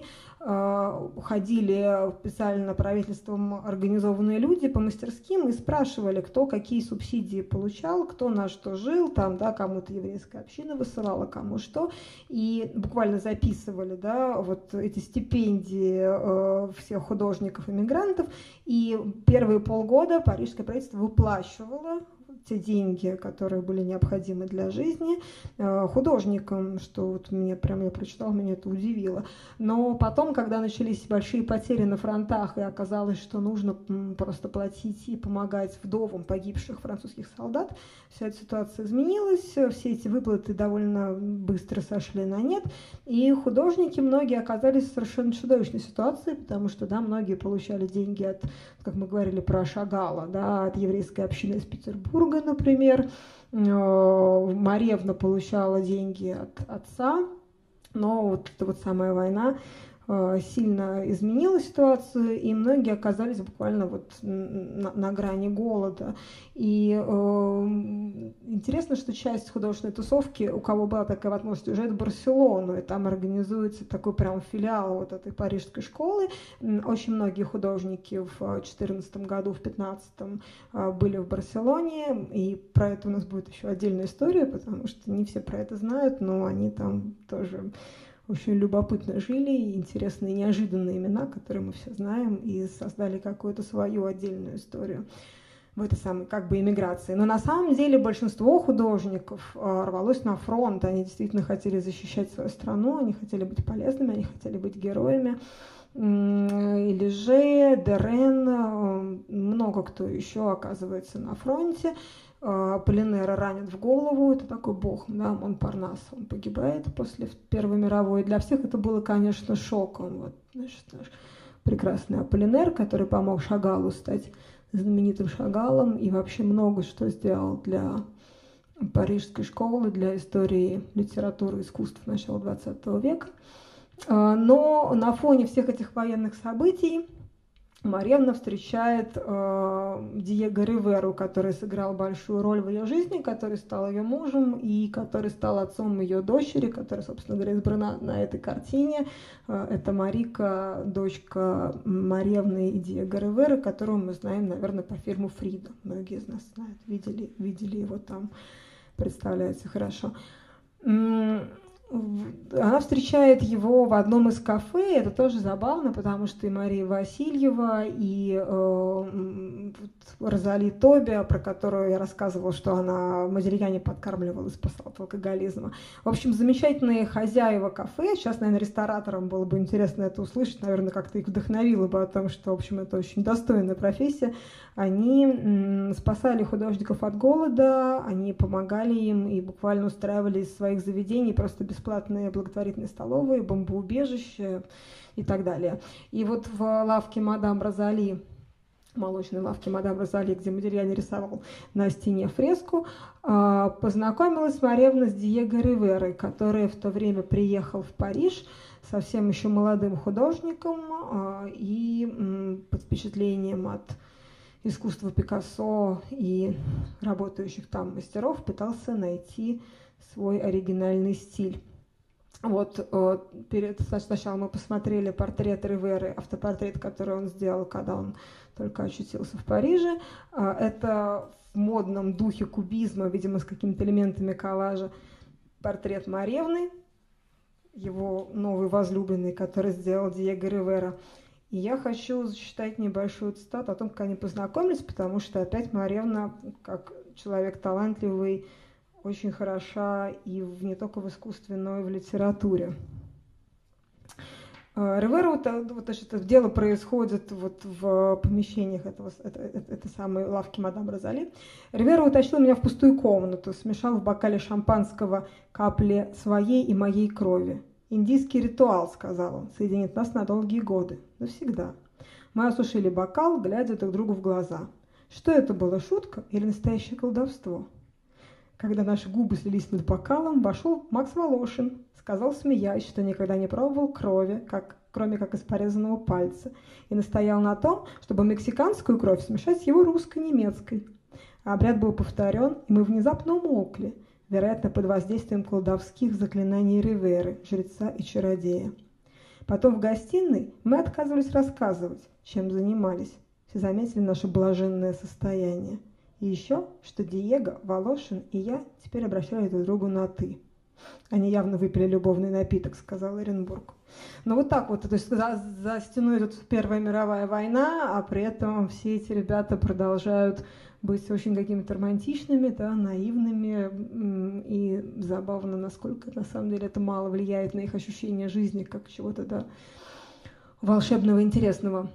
Speaker 1: ходили специально правительством организованные люди по мастерским и спрашивали, кто какие субсидии получал, кто на что жил, там, да, кому-то еврейская община высылала, кому что, и буквально записывали, да, вот эти стипендии всех художников-иммигрантов, и первые полгода парижское правительство выплачивало те деньги, которые были необходимы для жизни художникам, что вот я прочитала, меня это удивило. Но потом, когда начались большие потери на фронтах, и оказалось, что нужно просто платить и помогать вдовам погибших французских солдат, вся эта ситуация изменилась, все эти выплаты довольно быстро сошли на нет, и художники многие оказались в совершенно чудовищной ситуации, потому что, да, многие получали деньги от, как мы говорили про Шагала, да, от еврейской общины из Петербурга, например. Марьевна получала деньги от отца, но вот эта вот самая война сильно изменила ситуацию, и многие оказались буквально вот на грани голода. И интересно, что часть художественной тусовки, у кого была такая возможность, уезжает в Барселону, и там организуется такой прям филиал вот этой парижской школы. Очень многие художники в 2014 году, в 2015 были в Барселоне, и про это у нас будет еще отдельная история, потому что не все про это знают, но они там тоже очень любопытно жили, и интересные, неожиданные имена, которые мы все знаем, и создали какую-то свою отдельную историю в этой самой как бы эмиграции. Но на самом деле большинство художников рвалось на фронт, они действительно хотели защищать свою страну, они хотели быть полезными, они хотели быть героями. И Леже, Дерен, много кто еще оказывается на фронте. Аполлинера ранят в голову, это такой бог, да, Монпарнас, он погибает после Первой мировой. Для всех это было, конечно, шоком. Вот, значит, наш прекрасный Аполлинер, который помог Шагалу стать знаменитым Шагалом и вообще много что сделал для парижской школы, для истории литературы и искусств начала XX века. Но на фоне всех этих военных событий Марьевна встречает Диего Риверу, который сыграл большую роль в ее жизни, который стал ее мужем и который стал отцом ее дочери, которая, собственно говоря, избрана на этой картине. Это Марика, дочка Марьевны и Диего Риверы, которую мы знаем, наверное, по фильму «Фрида». Многие из нас знают, видели его там, представляется хорошо. Она встречает его в одном из кафе, это тоже забавно, потому что и Мария Васильева, и Розали Тобиа, про которую я рассказывала, что она Модельяне подкармливала и спасала от алкоголизма. В общем, замечательные хозяева кафе. Сейчас, наверное, рестораторам было бы интересно это услышать, наверное, как-то их вдохновило бы о том, что, в общем, это очень достойная профессия. Они спасали художников от голода, они помогали им и буквально устраивали из своих заведений просто бесплатные благотворительные столовые, бомбоубежища и так далее. И вот в лавке мадам Розали, молочной лавке мадам Розали, где Модельяне рисовал на стене фреску, познакомилась Марьевна с Диего Риверой, который в то время приехал в Париж совсем еще молодым художником и под впечатлением от искусства Пикассо и работающих там мастеров пытался найти свой оригинальный стиль. Вот сначала мы посмотрели портрет Риверы, автопортрет, который он сделал, когда он только очутился в Париже. Это в модном духе кубизма, видимо, с какими-то элементами коллажа, портрет Марьевны, его новый возлюбленный, который сделал Диего Ривера. И я хочу зачитать небольшую цитату о том, как они познакомились, потому что опять Марьевна, как человек талантливый, очень хороша и не только в искусстве, но и в литературе. Ривера, вот это дело происходит вот в помещениях этой самой лавки мадам Розали. Ривера утащил меня в пустую комнату, смешал в бокале шампанского капли своей и моей крови. «Индийский ритуал», — сказал он, — «соединит нас на долгие годы, навсегда». Мы осушили бокал, глядя друг другу в глаза. Что это было, шутка или настоящее колдовство? Когда наши губы слились над бокалом, вошел Макс Волошин, сказал, смеясь, что никогда не пробовал крови, кроме как из порезанного пальца, и настоял на том, чтобы мексиканскую кровь смешать с его русско-немецкой. Обряд был повторен, и мы внезапно умолкли, вероятно, под воздействием колдовских заклинаний Риверы, жреца и чародея. Потом в гостиной мы отказывались рассказывать, чем занимались. Все заметили наше блаженное состояние. И еще, что Диего, Волошин и я теперь обращались друг к другу на «ты». Они явно выпили любовный напиток, сказал Эренбург. Но вот так вот, то есть за стеной идет Первая мировая война, а при этом все эти ребята продолжают быть очень какими-то романтичными, да, наивными, и забавно, насколько на самом деле это мало влияет на их ощущение жизни, как чего-то, да, волшебного, интересного.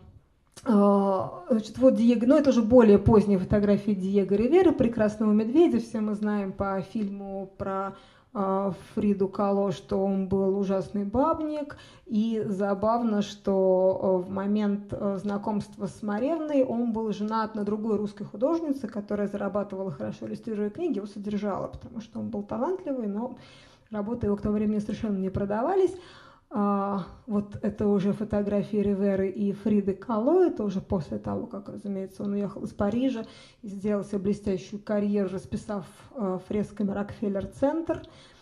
Speaker 1: Значит, вот Диего, ну это уже более поздние фотографии Диего Риверы, «Прекрасного медведя», все мы знаем по фильму про Фриду Кало, что он был ужасный бабник, и забавно, что в момент знакомства с Марьевной он был женат на другой русской художнице, которая зарабатывала хорошо, иллюстрируя книги, его содержала, потому что он был талантливый, но работы его к тому времени совершенно не продавались. Вот это уже фотографии Риверы и Фриды Кало, это уже после того, как, разумеется, он уехал из Парижа и сделал себе блестящую карьеру, расписав фресками Рокфеллер-центр.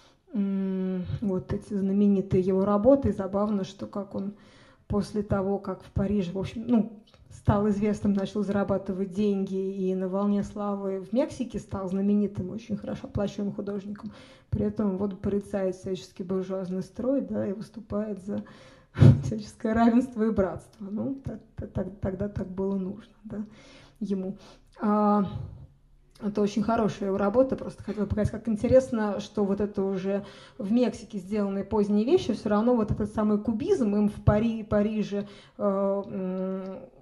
Speaker 1: Вот эти знаменитые его работы. И забавно, что как он после того, как в Париже, в общем, стал известным, начал зарабатывать деньги и на волне славы в Мексике стал знаменитым, очень хорошо оплачиваемым художником. При этом вот порицает всяческий буржуазный строй, да, и выступает за всяческое равенство и братство. Ну, тогда так было нужно, да, ему. Это очень хорошая его работа, просто хотела показать, как интересно, что вот это уже в Мексике сделанные поздние вещи, все равно вот этот самый кубизм им в Париже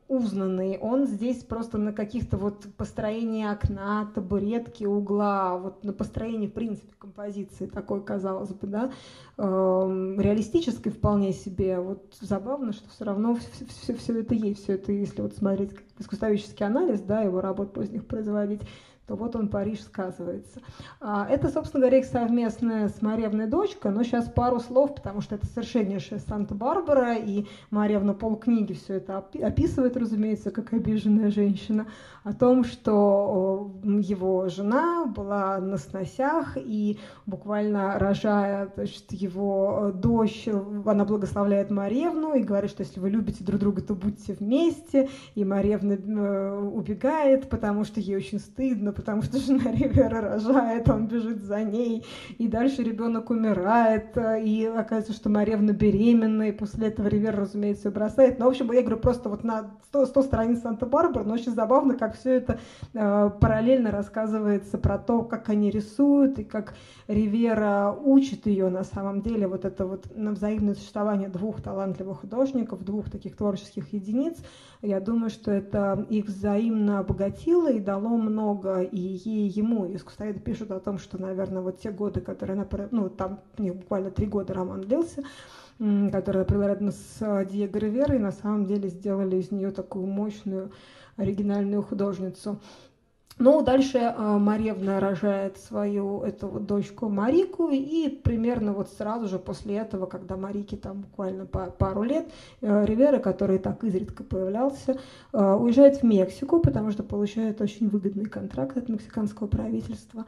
Speaker 1: узнанный, он здесь просто на каких-то вот построении окна, табуретки, угла, вот на построении, в принципе, композиции такой, казалось бы, да, реалистической вполне себе. Вот забавно, что все равно все это есть, все это, если вот смотреть искусствоведческий анализ, да, его работ поздних производить, то вот он, Париж, сказывается. Это, собственно говоря, их совместная с Марьевной дочка, но сейчас пару слов, потому что это совершеннейшая Санта-Барбара, и Марьевна полкниги все это описывает, разумеется, как обиженная женщина, о том, что его жена была на сносях, и буквально рожая, значит, его дочь, она благословляет Марьевну и говорит, что если вы любите друг друга, то будьте вместе, и Марьевна убегает, потому что ей очень стыдно, потому что жена Ривера рожает, он бежит за ней, и дальше ребенок умирает, и оказывается, что Марьевна беременна, и после этого Ривер, разумеется, ее бросает. Но, в общем, я говорю, просто вот на 100 страниц Санта-Барбары, но очень забавно, как все это параллельно рассказывается про то, как они рисуют, и как Ривера учит ее на самом деле вот это вот на взаимное существование двух талантливых художников, двух таких творческих единиц. Я думаю, что это их взаимно обогатило и дало много и ей, и ему. Искусствоведы пишут о том, что, наверное, вот те годы, которые она, ну, там у них буквально 3 года роман длился, который она провела рядом с Диего Риверой, на самом деле сделали из нее такую мощную оригинальную художницу. Ну, дальше Марьевна рожает свою эту вот дочку Марику, и примерно вот сразу же после этого, когда Марике там буквально пару лет, Ривера, который так изредка появлялся, уезжает в Мексику, потому что получает очень выгодный контракт от мексиканского правительства.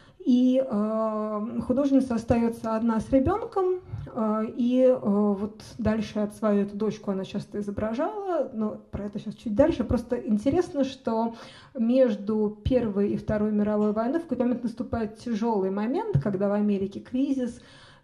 Speaker 1: И художница остается одна с ребенком, и вот дальше от свою эту дочку она часто изображала, но про это сейчас чуть дальше. Просто интересно, что между Первой и Второй мировой войной в какой-то момент наступает тяжелый момент, когда в Америке кризис,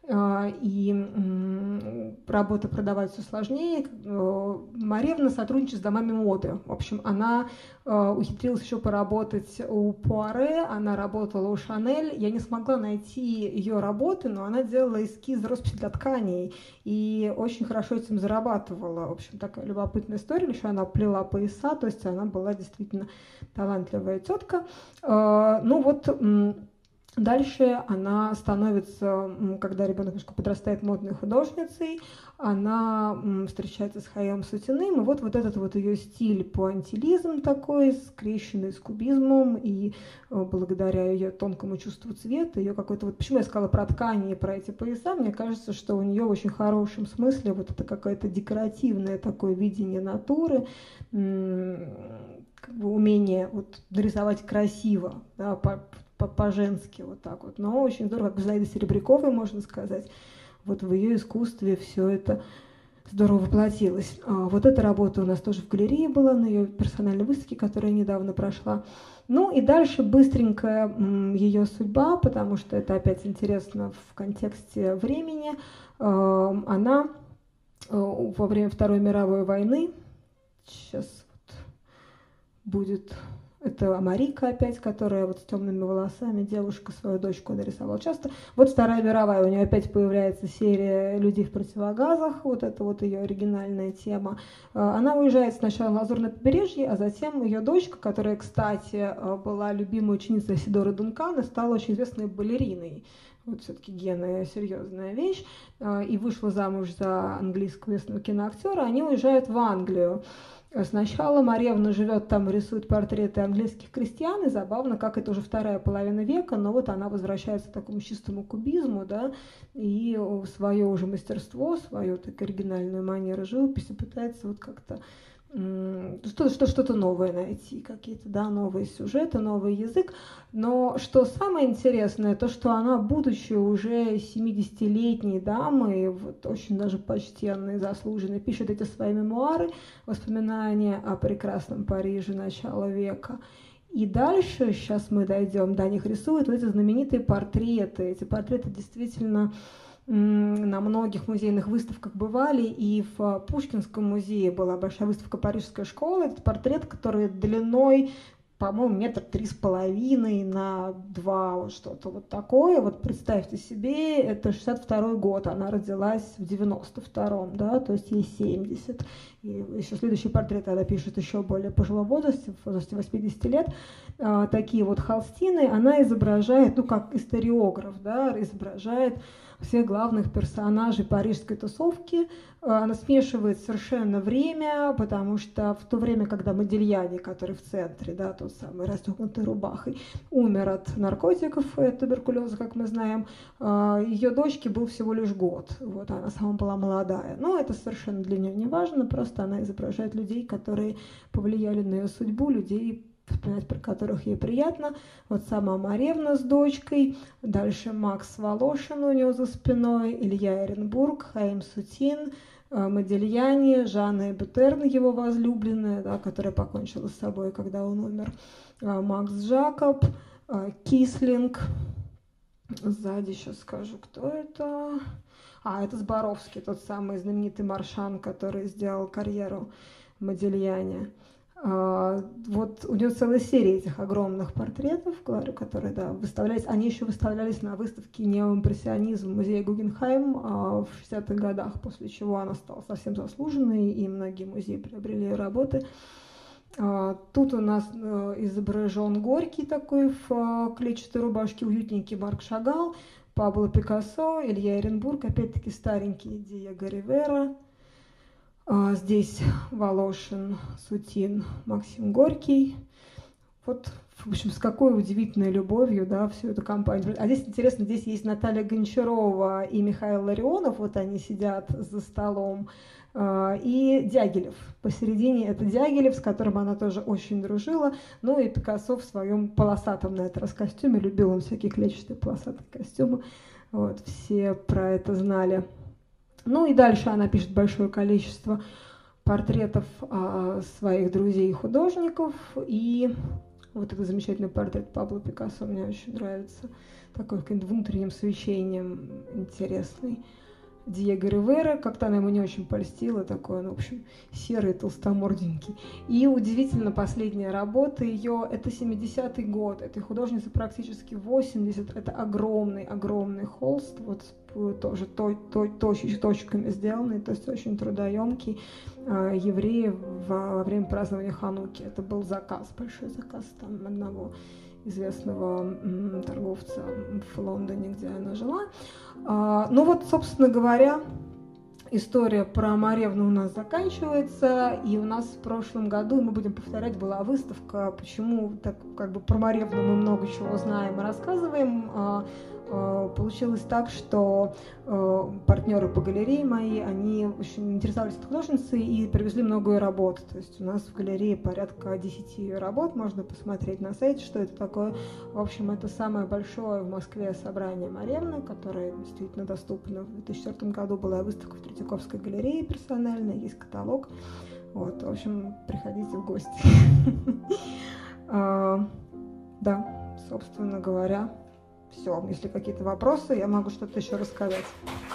Speaker 1: и работа продавать все сложнее. Марьевна сотрудничает с домами моды. В общем, она ухитрилась еще поработать у Пуаре, она работала у Шанель. Я не смогла найти ее работы, но она делала эскизы, росписи для тканей и очень хорошо этим зарабатывала. В общем, такая любопытная история, еще она плела пояса, то есть она была действительно талантливая тетка. Ну вот... Дальше она становится, когда ребенок немножко подрастает, модной художницей, она встречается с Хайям Сутиным, и вот этот вот ее стиль пуантилизм такой, скрещенный с кубизмом, и благодаря ее тонкому чувству цвета, ее какой-то вот, почему я сказала про ткани и про эти пояса, мне кажется, что у нее в очень хорошем смысле вот это какое-то декоративное такое видение натуры, как бы умение вот нарисовать красиво, да, по-женски вот так вот, но очень здорово, как Зинаиды Серебряковой, можно сказать, вот в ее искусстве все это здорово воплотилось. Вот эта работа у нас тоже в галерее была, на ее персональной выставке, которая недавно прошла. Ну и дальше быстренькая ее судьба, потому что это опять интересно в контексте времени. Она во время Второй мировой войны, сейчас вот будет... Это Марика опять, которая вот с темными волосами, девушка, свою дочку нарисовала часто. Вот Вторая мировая, у нее опять появляется серия «Людей в противогазах», вот это вот ее оригинальная тема. Она уезжает сначала на Лазурное побережье, а затем ее дочка, которая, кстати, была любимой ученицей Сидоры Дункана, стала очень известной балериной. Вот все-таки гены — серьезная вещь. И вышла замуж за английского местного киноактера. Они уезжают в Англию. Сначала Марьевна живет там, рисует портреты английских крестьян, и забавно, как это уже вторая половина века, но вот она возвращается к такому чистому кубизму, да, и свое уже мастерство, свою так оригинальную манеру живописи пытается вот как-то что-то новое найти, какие-то, да, новые сюжеты, новый язык. Но что самое интересное, то, что она, будучи уже 70-летней дамой, вот очень даже почтенной, заслуженной, пишет эти свои мемуары, воспоминания о прекрасном Париже начала века. И дальше, сейчас мы дойдем, до них рисуют вот эти знаменитые портреты. Эти портреты действительно на многих музейных выставках бывали, и в Пушкинском музее была большая выставка «Парижская школа». Этот портрет, который длиной, по-моему, 3,5 метра на 2, вот что-то вот такое. Вот представьте себе, это 62-й год, она родилась в 92-м, да, то есть ей 70. И еще следующий портрет она пишет еще более пожилом возрасте, в возрасте 80 лет. Такие вот холстины она изображает, ну, как историограф, да, изображает всех главных персонажей парижской тусовки. Она смешивает совершенно время, потому что в то время, когда Модильяни, который в центре, да, тот самый расстегнутой рубахой, умер от наркотиков и туберкулеза, как мы знаем, ее дочке был всего лишь год. Вот, она сама была молодая. Но это совершенно для нее не важно, просто она изображает людей, которые повлияли на ее судьбу, людей, вспоминать про которых ей приятно. Вот сама Маревна с дочкой, дальше Макс Волошин у нее за спиной, Илья Эренбург, Хаим Сутин, Модильяни, Жанна Эбютерн, его возлюбленная, да, которая покончила с собой, когда он умер, Макс Жакоб, Кислинг. Сзади сейчас скажу, кто это. Это Зборовский, тот самый знаменитый маршан, который сделал карьеру Модильяни. Вот у него целая серия этих огромных портретов, говорю, которые, да, выставлялись. Они еще выставлялись на выставке «Неоимпрессионизм» в музее Гугенхайм в 60-х годах, после чего она стала совсем заслуженной, и многие музеи приобрели ее работы. Тут у нас изображен Горький такой в клетчатой рубашке, уютненький Марк Шагал, Пабло Пикассо, Илья Эренбург, опять-таки старенький Диего Ривера. Здесь Волошин, Сутин, Максим Горький. Вот, в общем, с какой удивительной любовью, да, всю эту компанию. А здесь интересно, здесь есть Наталья Гончарова и Михаил Ларионов, вот они сидят за столом, и Дягилев. Посередине это Дягилев, с которым она тоже очень дружила, ну и Пикассо в своем полосатом на этот раз костюме, любил он всякие клетчатые полосатые костюмы, вот, все про это знали. Ну и дальше она пишет большое количество портретов своих друзей и художников. И вот этот замечательный портрет Пабло Пикассо мне очень нравится. Такой каким-то внутренним свечением интересный. Диего Ривера, как-то она ему не очень польстила, такой он, в общем, серый, толстоморденький. И удивительно, последняя работа ее, это 70-й год, этой художницы практически 80, это огромный холст, вот тоже точками сделанный, то есть очень трудоемкий, евреи во время празднования Хануки. Это был заказ, большой заказ там одного известного торговца в Лондоне, где она жила. Ну вот, собственно говоря, история про Маревну у нас заканчивается, и у нас в прошлом году, мы будем повторять, была выставка, почему так как бы про Маревну мы много чего знаем и рассказываем. Получилось так, что партнеры по галерее мои, они очень интересовались этой художницей и привезли много ее работ. То есть у нас в галерее порядка 10 ее работ, можно посмотреть на сайте, что это такое. В общем, это самое большое в Москве собрание Маревны, которое действительно доступно. В 2004 году была выставка в Третьяковской галерее персональная, есть каталог. Вот, в общем, приходите в гости. Да, собственно говоря, все. Если какие-то вопросы, я могу что-то еще рассказать.